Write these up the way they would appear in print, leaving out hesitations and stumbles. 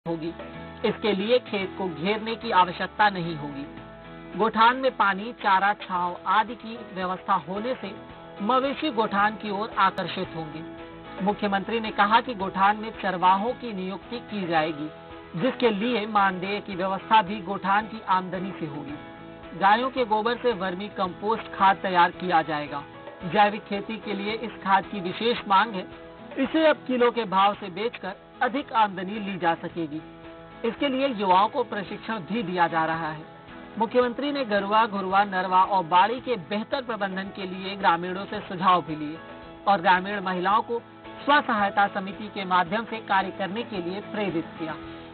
होगी। इसके लिए खेत को घेरने की आवश्यकता नहीं होगी। गोठान में पानी, चारा, छांव आदि की व्यवस्था होने से मवेशी गोठान की ओर आकर्षित होंगे। मुख्यमंत्री ने कहा कि गोठान में चरवाहों की नियुक्ति की जाएगी, जिसके लिए मानदेय की व्यवस्था भी गोठान की आमदनी से होगी। गायों के गोबर से वर्मी कंपोस्ट खाद तैयार किया जाएगा। जैविक खेती के लिए इस खाद की विशेष मांग है। इसे अब किलो के भाव से बेचकर अधिक आमदनी ली जा सकेगी। इसके लिए युवाओं को प्रशिक्षण भी दिया जा रहा है। मुख्यमंत्री ने गरुआ, घुरुआ, नरवा और बाड़ी के बेहतर प्रबंधन के लिए ग्रामीणों से सुझाव भी लिए और ग्रामीण महिलाओं को स्व सहायता समिति के माध्यम से कार्य करने के लिए प्रेरित किया।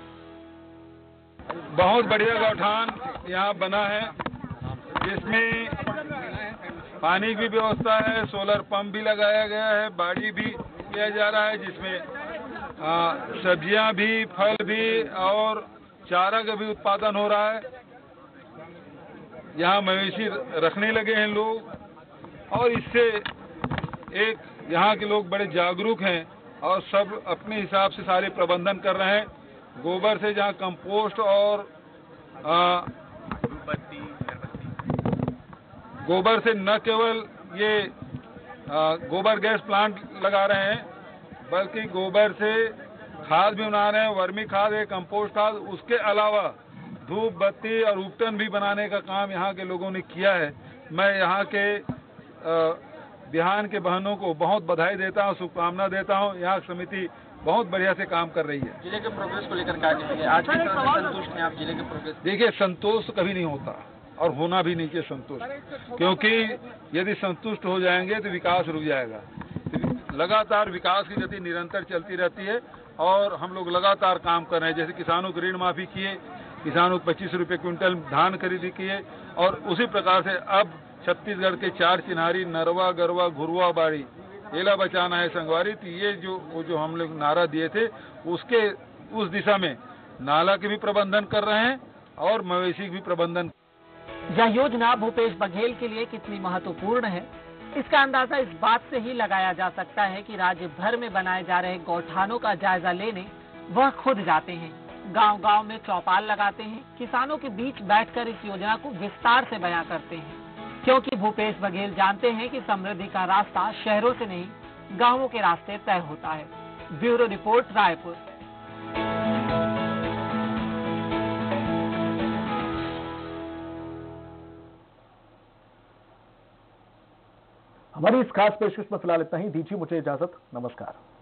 बहुत बढ़िया गौठान यहाँ बना है, जिसमें पानी की व्यवस्था है, सोलर पंप भी लगाया गया है, बाड़ी भी किया जा रहा है, जिसमें सब्जियां भी, फल भी और चारा का भी उत्पादन हो रहा है। यहाँ मवेशी रखने लगे हैं लोग और इससे एक यहाँ के लोग बड़े जागरूक हैं और सब अपने हिसाब से सारे प्रबंधन कर रहे हैं। गोबर से जहाँ कंपोस्ट और गोबर से न केवल ये गोबर गैस प्लांट लगा रहे हैं, बल्कि गोबर से खाद भी बना रहे हैं, वर्मी खाद है, कंपोस्ट खाद। उसके अलावा धूप बत्ती और उपटन भी बनाने का काम यहाँ के लोगों ने किया है। मैं यहाँ के बिहान के बहनों को बहुत बधाई देता हूँ, शुभकामना देता हूँ। यहाँ समिति बहुत बढ़िया से काम कर रही है। जिले के प्रोग्रेस को लेकर क्या कहेंगे? आज की तरह से संतुष्ट हैं आप जिले के प्रोग्रेस? देखिए, संतोष कभी नहीं होता और होना भी नहीं चाहिए संतुष्ट, क्योंकि यदि संतुष्ट हो जाएंगे तो विकास रुक जाएगा। लगातार विकास की गति निरंतर चलती रहती है और हम लोग लगातार काम कर रहे हैं। जैसे किसानों को ऋण माफी किए, किसानों को 25 रुपये क्विंटल धान खरीदी किए और उसी प्रकार से अब छत्तीसगढ़ के 4 चिन्हारी नरवा, गरवा, घुरुआ, बाड़ी, एला बचाना है संगवारी, तो ये जो हम लोग नारा दिए थे उसके उस दिशा में नाला के भी प्रबंधन कर रहे हैं और मवेशी भी प्रबंधन। यह योजना भूपेश बघेल के लिए कितनी महत्वपूर्ण है, इसका अंदाजा इस बात से ही लगाया जा सकता है कि राज्य भर में बनाए जा रहे गौठानों का जायजा लेने वह खुद जाते हैं, गांव-गांव में चौपाल लगाते हैं, किसानों के बीच बैठकर इस योजना को विस्तार से बयां करते हैं, क्योंकि भूपेश बघेल जानते हैं कि समृद्धि का रास्ता शहरों से नहीं, गांवों के रास्ते तय होता है। Bureau report, Raipur. हमारी इस खास पेशकश में फिलहाल इतना ही। दीजिए मुझे इजाजत। नमस्कार।